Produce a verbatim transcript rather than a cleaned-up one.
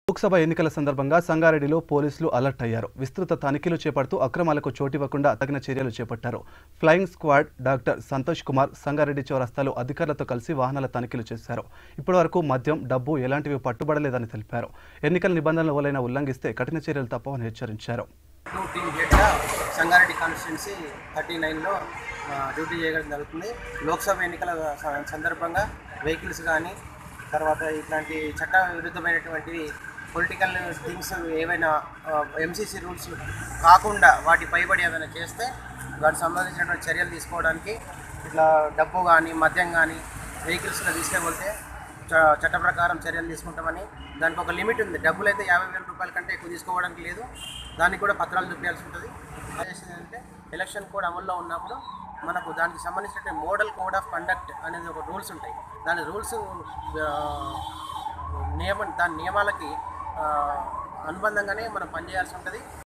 లోక్సభ ఎన్నికల సందర్భంగా సంగారెడ్డిలో పోలీసులు అలర్ట్ అయ్యారు. విస్తృత తనిఖీలు చేపడుతూ అక్రమాలకు చోటివ్వకుండా తగిన చర్యలు చేపట్టారు. Flying squad doctor Santosh Kumar Sangareddy చౌరస్తాలో అధికారులతో కలిసి వాహనాల తనిఖీలు చేశారు. ఇప్పటివరకు మద్యం, డబ్బు ఎలాంటివి పట్టుబడలేదని తెలిపారు. ఎన్నికల నిబంధనలు ఎవరైనా ఉల్లంఘిస్తే కఠిన చర్యలు తప్పవని హెచ్చరించారు. సంగారెడ్డి కాన్స్టిట్యున్సీ థర్టీ నైన్లో డ్యూటీ చేయడం జరుగుతుంది. లోక్సభ ఎన్నికల సందర్భంగా వెహికల్స్ కానీ తర్వాత ఇట్లాంటి చట్ట విరుద్ధమైనటువంటివి పొలిటికల్ థింగ్స్ ఏవైనా ఎంసీసీ రూల్స్ కాకుండా వాటి పైబడి ఏదైనా చేస్తే వాటికి సంబంధించినటువంటి చర్యలు తీసుకోవడానికి ఇట్లా డబ్బు కానీ మద్యం కానీ వెహికల్స్లో తీసుకెళ్తే చట్ట ప్రకారం చర్యలు తీసుకుంటామని, దానికి ఒక లిమిట్ ఉంది. డబ్బులు అయితే యాభై వేల రూపాయల కంటే ఎక్కువ తీసుకోవడానికి లేదు. దానికి కూడా పత్రాలు చూపించాల్సి ఉంటుంది. అంటే ఎలక్షన్ కోడ్ అమల్లో ఉన్నప్పుడు మనకు దానికి సంబంధించిన మోడల్ కోడ్ ఆఫ్ కండక్ట్ అనేది ఒక రూల్స్ ఉంటాయి. దాని రూల్స్ నియమం దాని నియమాలకి అనుబంధంగానే మనం పనిచేయాల్సి ఉంటుంది.